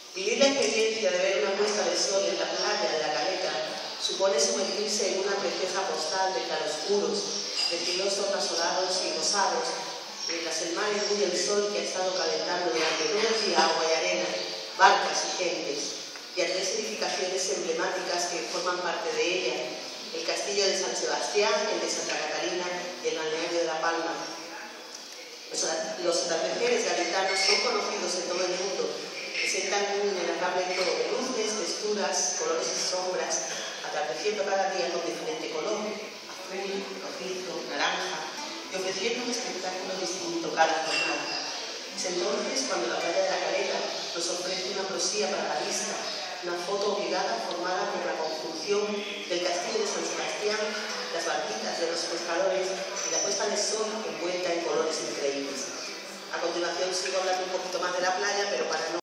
Vivir la experiencia de ver una puesta de sol en la playa de la Caleta supone sumergirse en una preciosa postal de claroscuros, de cielos tornasolados y rosados, mientras el mar engulle el sol que ha estado calentando durante todo el día agua y arena, barcas y gentes, y a tres edificaciones emblemáticas que forman parte de ella: el castillo de San Sebastián, el de Santa Catalina y el balneario de La Palma. Los atardeceres gaditanos son conocidos en todo el mundo, presentan un inenarrable juego de luces, texturas, colores y sombras, atardeciendo cada día con diferente color, azul, rojizo, naranja, y ofreciendo un espectáculo distinto cada jornada. Es entonces cuando la playa de la Caleta nos ofrece una poesía para la vista, una foto obligada formada por la conjunción del castillo de San Sebastián, las barquitas de los pescadores y la puesta de sol envuelta en colores increíbles. A continuación sigo hablando un poquito más de la playa, pero para no